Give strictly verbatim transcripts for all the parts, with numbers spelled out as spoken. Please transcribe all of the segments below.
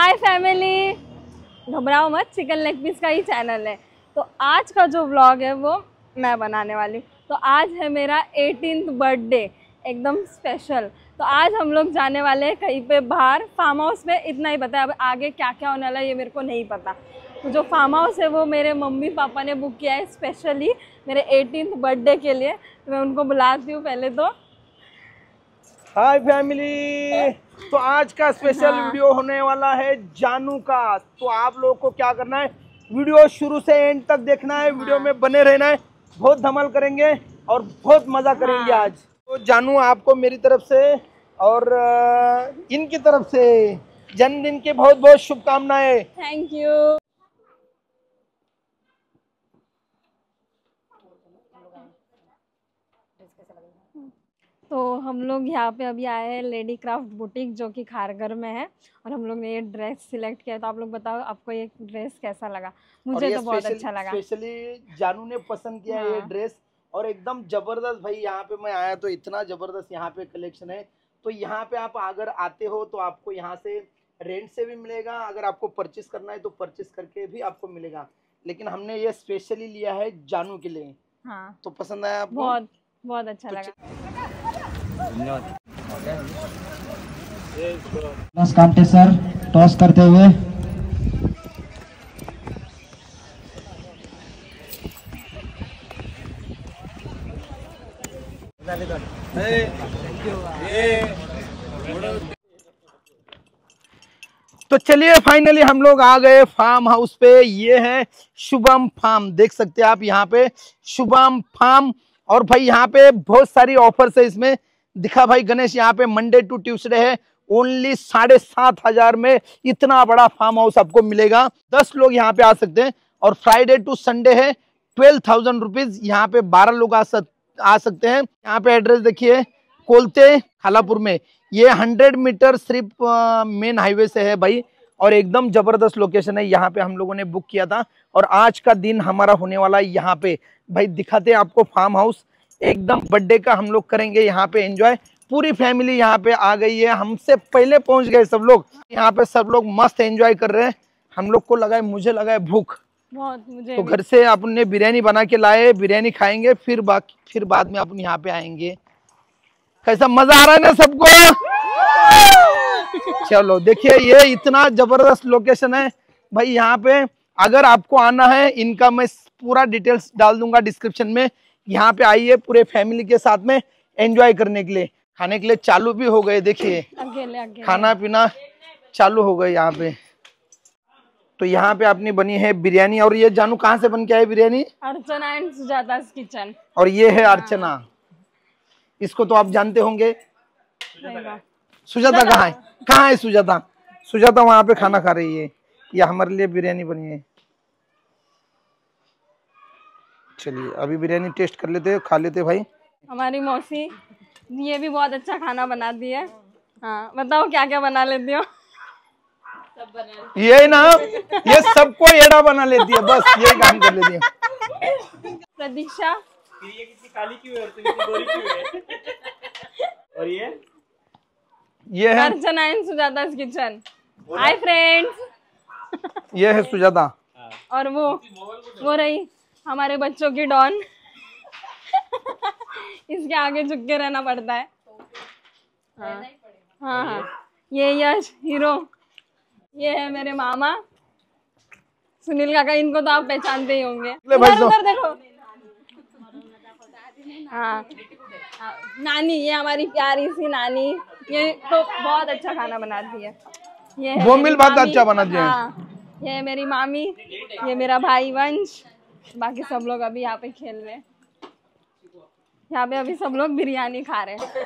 हाय family, घबराओ मत, chicken leg piece का ही चैनल है। तो आज का जो व्लॉग है वो मैं बनाने वाली हूँ। तो आज है मेरा एटीन्थ बर्थडे, एकदम स्पेशल। तो आज हम लोग जाने वाले हैं कहीं पे बाहर, फार्म हाउस में। इतना ही पता है, अब आगे क्या क्या होने वाला है ये मेरे को नहीं पता। तो जो फार्म हाउस है वो मेरे मम्मी पापा ने बुक किया है स्पेशली मेरे एटीन्थ बर्थडे के लिए। तो मैं उनको बुलाती हूँ पहले। तो हाय फैमिली, तो आज का स्पेशल हाँ। वीडियो होने वाला है जानू का। तो आप लोगों को क्या करना है, वीडियो शुरू से एंड तक देखना है। हाँ। वीडियो में बने रहना है, बहुत धमाल करेंगे और बहुत मजा करेंगे। हाँ। आज तो जानू आपको मेरी तरफ से और इनकी तरफ से जन्मदिन की बहुत बहुत शुभकामनाएं। Thank you. तो हम लोग यहाँ पे अभी आए हैं लेडी क्राफ्ट बुटीक, जो कि खारघर में है। और हम लोग ने ये ड्रेस सिलेक्ट किया। तो आप लोग बताओ आपको ये ड्रेस कैसा लगा? मुझे तो बहुत अच्छा लगा। स्पेशली जानू ने पसंद किया। हाँ। ये ड्रेस और एकदम जबरदस्त। भाई यहाँ पे मैं आया तो इतना जबरदस्त यहाँ पे कलेक्शन है। तो यहाँ पे आप अगर आते हो तो आपको यहाँ से रेंट से भी मिलेगा, अगर आपको परचेस करना है तो परचेस करके भी आपको मिलेगा। लेकिन हमने ये स्पेशली लिया है जानू के लिए। हाँ। तो पसंद आया आपको? बहुत बहुत अच्छा लगा। कांटे सर टॉस करते हुए तो चलिए फाइनली हम लोग आ गए फार्म हाउस पे। ये है शुभम फार्म, देख सकते हैं आप यहाँ पे शुभम फार्म। और भाई यहाँ पे बहुत सारी ऑफर्स है इसमें। दिखा भाई गणेश, यहाँ पे मंडे टू ट्यूसडे है, ओनली साढ़े सात हजार में इतना बड़ा फार्म हाउस आपको मिलेगा। दस लोग यहाँ पे आ सकते हैं। और फ्राइडे टू संडे है, ट्वेल्व थाउजेंड रुपीज यहाँ पे बारह लोग आ, सक, आ सकते हैं। यहाँ पे एड्रेस देखिए, कोलते खालापुर में। ये हंड्रेड मीटर सिर्फ मेन हाईवे से है भाई, और एकदम जबरदस्त लोकेशन है। यहाँ पे हम लोगों ने बुक किया था और आज का दिन हमारा होने वाला है यहाँ पे। भाई दिखाते हैं आपको फार्म हाउस, एकदम बर्थडे का हम लोग करेंगे यहाँ पे एंजॉय। पूरी फैमिली यहाँ पे आ गई है, हमसे पहले पहुंच गए सब लोग। यहाँ पे सब लोग मस्त एंजॉय कर रहे हैं। हम लोग को लगा है, मुझे लगा है भूख बहुत। मुझे तो घर से अपने बिरयानी बना के लाए, बिरयानी खाएंगे, फिर बाकी फिर बाद में अपन यहाँ पे आएंगे। कैसा मजा आ रहा है ना सबको? चलो देखिए, ये इतना जबरदस्त लोकेशन है भाई। यहाँ पे अगर आपको आना है, इनका मैं पूरा डिटेल्स डाल दूंगा डिस्क्रिप्शन में। यहाँ पे आइए पूरे फैमिली के साथ में एंजॉय करने के लिए। खाने के लिए चालू भी हो गए, देखिए खाना पीना चालू हो गए यहाँ पे। तो यहाँ पे अपनी बनी है बिरयानी। और ये जानू कहाँ से बन के आई बिरयानी? Archana and Sujata kitchen. और ये है अर्चना, इसको तो आप जानते होंगे। सुजाता कहाँ है? कहाँ है सुजाता? सुजाता वहां पे खाना खा रही है, या हमारे लिए बिरयानी बनी है। चलिए अभी बिरयानी टेस्ट कर लेते हैं, खा लेते भाई। हमारी मौसी ये भी बहुत अच्छा खाना बनाती है। हाँ बताओ क्या क्या बना लेती हो? सब बना। ये ना, ये सबको एड़ा बना लेती है, बस यही काम कर लेती है। प्रतीक्षा, ये कितनी काली क्यों है और कितनी गोरी क्यों है? और ये ये है Archana and Sujata kitchen. Hi friends. ये है सुजाता। और वो वो रही हमारे बच्चों की डॉन। इसके आगे झुक के रहना पड़ता है। हाँ हाँ हाँ। ये यश हीरो, ये है मेरे मामा सुनील काका। इनको तो आप पहचानते ही होंगे। उधर उधर देखो। हाँ, नानी, ये हमारी प्यारी सी नानी, ये तो बहुत अच्छा खाना बनाती है। ये है वो मिल बहुत अच्छा बनाती है। हाँ, ये है मेरी मामी, ये मेरा भाई वंश। बाकी सब लोग अभी यहाँ पे खेल रहे हैं। यहाँ पे अभी सब लोग बिरयानी खा रहे हैं।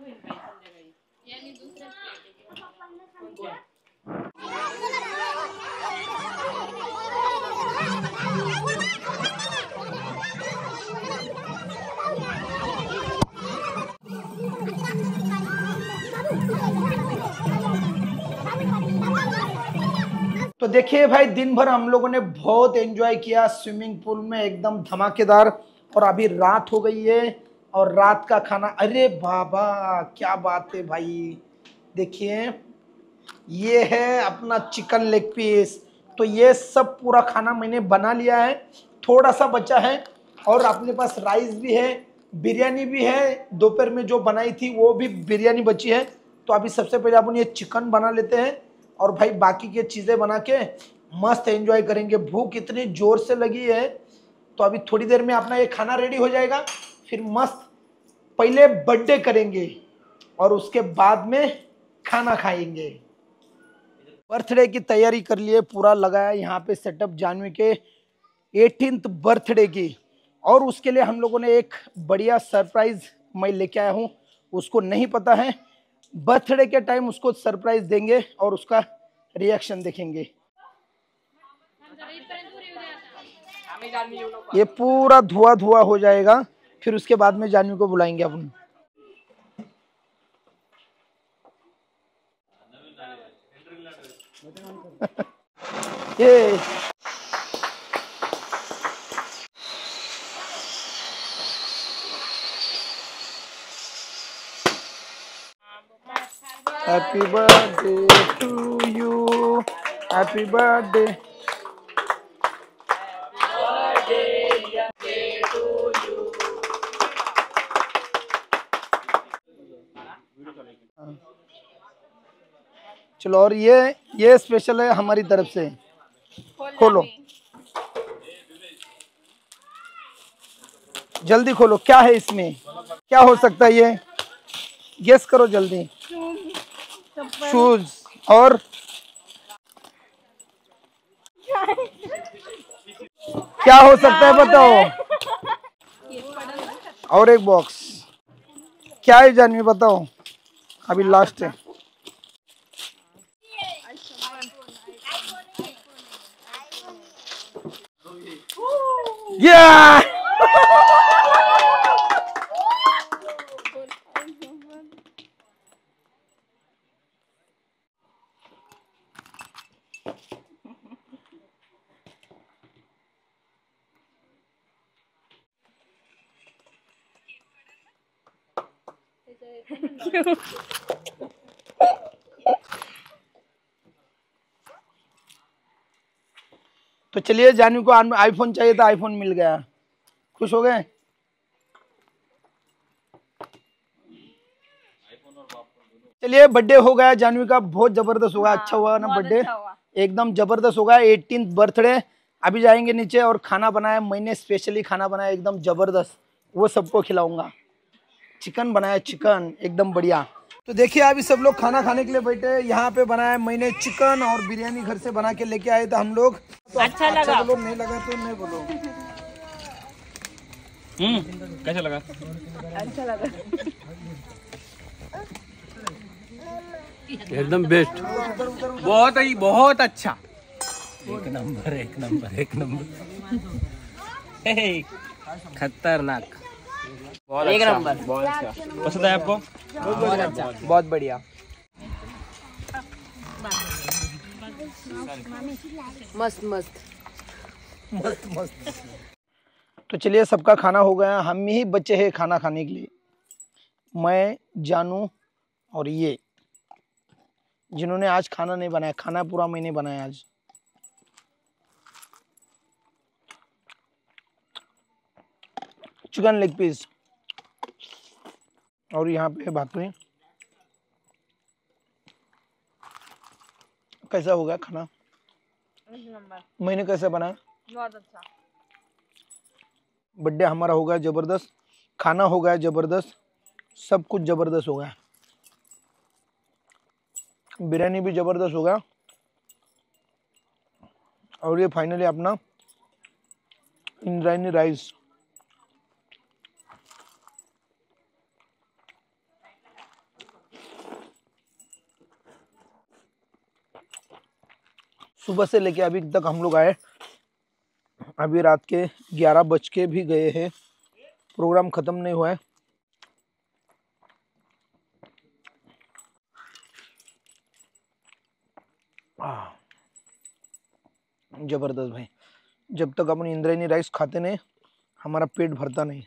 तो देखिए भाई, दिन भर हम लोगों ने बहुत एंजॉय किया स्विमिंग पूल में, एकदम धमाकेदार। और अभी रात हो गई है और रात का खाना, अरे बाबा क्या बात है भाई। देखिए ये है अपना चिकन लेग पीस। तो ये सब पूरा खाना मैंने बना लिया है, थोड़ा सा बचा है और अपने पास राइस भी है, बिरयानी भी है, दोपहर में जो बनाई थी वो भी बिरयानी बची है। तो अभी सबसे पहले अपन ये चिकन बना लेते हैं और भाई बाकी की चीज़ें बना के मस्त एंजॉय करेंगे। भूख इतनी जोर से लगी है, तो अभी थोड़ी देर में अपना ये खाना रेडी हो जाएगा, फिर मस्त पहले बर्थडे करेंगे और उसके बाद में खाना खाएंगे। बर्थडे की तैयारी कर लिए, पूरा लगाया यहाँ पे सेटअप जानवी के एटीन्थ बर्थडे की। और उसके लिए हम लोगों ने एक बढ़िया सरप्राइज मैं लेके आया हूँ, उसको नहीं पता है। बर्थडे के टाइम उसको सरप्राइज देंगे और उसका रिएक्शन देखेंगे। ये पूरा धुआं धुआं हो जाएगा, फिर उसके बाद में जानवी को बुलाएंगे अपन। ये happy birthday to you, happy birthday. चलो, और ये ये स्पेशल है हमारी तरफ से। खोलो, जल्दी खोलो, क्या है इसमें, क्या हो सकता है ये, गेस करो जल्दी। शूज और क्या हो सकता है बताओ। और एक बॉक्स, क्या है जानवी बताओ, अभी लास्ट है। Yeah! तो चलिए, जानवी को आईफोन चाहिए था, आईफोन मिल गया, खुश हो गए। चलिए, बर्थडे हो गया जानवी का, बहुत जबरदस्त हुआ। हाँ, अच्छा हुआ ना बर्थडे, अच्छा एकदम जबरदस्त होगा। Eighteenth birthday. अभी जाएंगे नीचे और खाना बनाया मैंने, स्पेशली खाना बनाया एकदम जबरदस्त, वो सबको खिलाऊंगा। चिकन बनाया, चिकन एकदम बढ़िया। तो देखिए, अभी सब लोग खाना खाने के लिए बैठे। यहाँ पे बनाया मैंने चिकन और बिरयानी घर से बना के लेके आए थे हम लोग। तो अच्छा लगा, अच्छा बोलो, नहीं लगा तो नहीं बोलो। हम्म कैसा लगा? अच्छा लगा, एकदम बेस्ट, बहुत ही बहुत अच्छा, एक नंबर एक नंबर एक नंबर, खतरनाक, बहुत एक अच्छा, नंबर, बहुत अच्छा। पसंद है आपको? बहुत अच्छा, बहुत बढ़िया, मस्त मस्त मस्त मस्त। तो चलिए, सबका खाना हो गया, हम ही बच्चे हैं खाना खाने के लिए। मैं, जानू और ये, जिन्होंने आज खाना नहीं बनाया। खाना पूरा मैंने बनाया आज। चिकन लेग पीस और यहाँ पे भाकरी। कैसा हो गया खाना? मैंने कैसे बनाया? बहुत अच्छा। बर्थडे हमारा हो गया जबरदस्त, खाना हो गया जबरदस्त, सब कुछ जबरदस्त हो गया। बिरयानी भी जबरदस्त हो गया। और ये फाइनली अपना इंद्रायणी राइस। सुबह से लेके अभी तक हम लोग आए, अभी रात के ग्यारह बज के भी गए हैं, प्रोग्राम खत्म नहीं हुआ है। जबरदस्त भाई, जब तक अपन इंद्रायणी राइस खाते नहीं हमारा पेट भरता नहीं।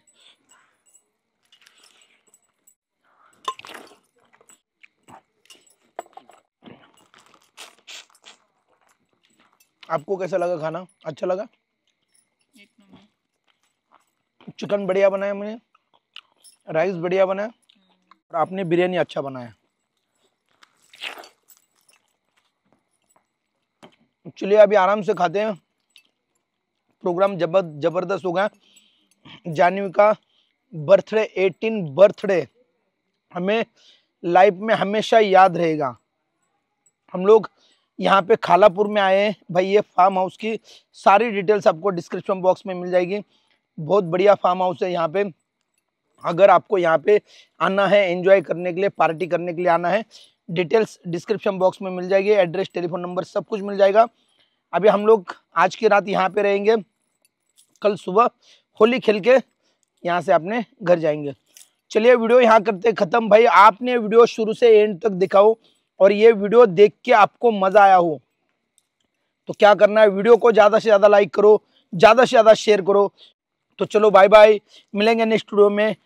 आपको कैसा लगा खाना? अच्छा लगा? चिकन बढ़िया बनाया मैंने, राइस बढ़िया बनाया और आपने बिरयानी अच्छा बनाया। चलिए अभी आराम से खाते हैं। प्रोग्राम जबर जबरदस्त होगा। जानवी का बर्थडे, एटीन बर्थडे हमें लाइफ में हमेशा याद रहेगा। हम लोग यहाँ पे खालापुर में आए हैं भाई। ये फार्म हाउस की सारी डिटेल्स आपको डिस्क्रिप्शन बॉक्स में मिल जाएगी। बहुत बढ़िया फार्म हाउस है यहाँ पे। अगर आपको यहाँ पे आना है एंजॉय करने के लिए, पार्टी करने के लिए आना है, डिटेल्स डिस्क्रिप्शन बॉक्स में मिल जाएगी। एड्रेस, टेलीफोन नंबर सब कुछ मिल जाएगा। अभी हम लोग आज की रात यहाँ पे रहेंगे, कल सुबह होली खेल के यहाँ से अपने घर जाएंगे। चलिए वीडियो यहाँ करते खत्म। भाई आपने वीडियो शुरू से एंड तक दिखाओ और ये वीडियो देख के आपको मजा आया हो तो क्या करना है, वीडियो को ज्यादा से ज्यादा लाइक करो, ज्यादा से ज्यादा शेयर करो। तो चलो बाय बाय, मिलेंगे नेक्स्ट वीडियो में।